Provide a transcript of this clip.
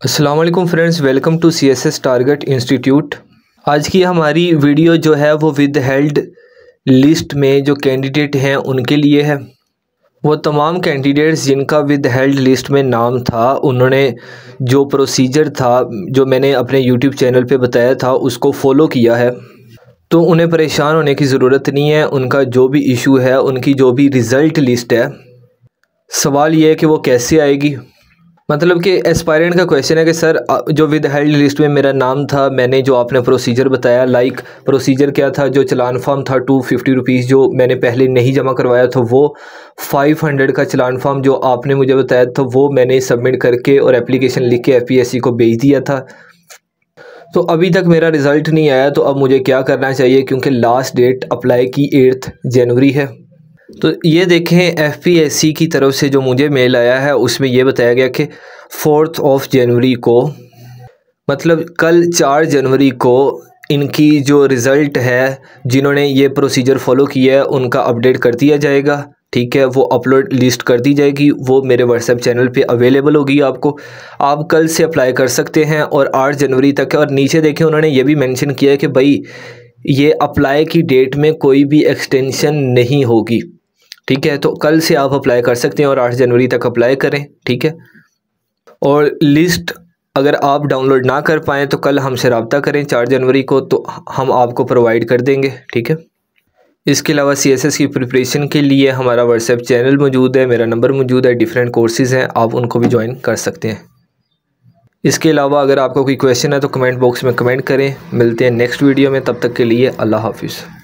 अस्सलाम वालेकुम friends, welcome to CSS target institute. आज की हमारी वीडियो जो है वो विद हेल्ड लिस्ट में जो कैंडिडेट हैं उनके लिए है। वो तमाम कैंडिडेट्स जिनका विद हेल्ड लिस्ट में नाम था, उन्होंने जो प्रोसीजर था जो मैंने अपने यूट्यूब चैनल पे बताया था उसको फॉलो किया है, तो उन्हें परेशान होने की ज़रूरत नहीं है। उनका जो भी इशू है, उनकी जो भी रिज़ल्ट लिस्ट है, सवाल ये है कि वो कैसे आएगी। मतलब कि एस्पायरेंट का क्वेश्चन है कि सर जो विद हेल्ड लिस्ट में मेरा नाम था, मैंने जो आपने प्रोसीजर बताया, लाइक प्रोसीजर क्या था, जो चलान फॉर्म था 250 रुपीज़ जो मैंने पहले नहीं जमा करवाया था, वो 500 का चलान फॉर्म जो आपने मुझे बताया था वो मैंने सबमिट करके और एप्लीकेशन लिख के FPSC को भेज दिया था। तो अभी तक मेरा रिज़ल्ट नहीं आया, तो अब मुझे क्या करना चाहिए, क्योंकि लास्ट डेट अप्लाई की 8 जनवरी है। तो ये देखें, FPSC की तरफ से जो मुझे मेल आया है उसमें ये बताया गया कि 4 जनवरी को, मतलब कल 4 जनवरी को इनकी जो रिज़ल्ट है, जिन्होंने ये प्रोसीजर फॉलो किया है उनका अपडेट कर दिया जाएगा। ठीक है, वो अपलोड लिस्ट कर दी जाएगी, वो मेरे व्हाट्सएप चैनल पे अवेलेबल होगी आपको। आप कल से अप्लाई कर सकते हैं और 8 जनवरी तक है। और नीचे देखें, उन्होंने ये भी मेंशन किया है कि भाई ये अप्लाई की डेट में कोई भी एक्सटेंशन नहीं होगी। ठीक है, तो कल से आप अप्लाई कर सकते हैं और 8 जनवरी तक अप्लाई करें। ठीक है, और लिस्ट अगर आप डाउनलोड ना कर पाएँ तो कल हमसे रब्ता करें 4 जनवरी को, तो हम आपको प्रोवाइड कर देंगे। ठीक है, इसके अलावा CSS की प्रिपरेशन के लिए हमारा व्हाट्सएप चैनल मौजूद है, मेरा नंबर मौजूद है, डिफरेंट कोर्सेज़ हैं, आप उनको भी ज्वाइन कर सकते हैं। इसके अलावा अगर आपका कोई क्वेश्चन है तो कमेंट बॉक्स में कमेंट करें। मिलते हैं नेक्स्ट वीडियो में, तब तक के लिए अल्लाह हाफिज़।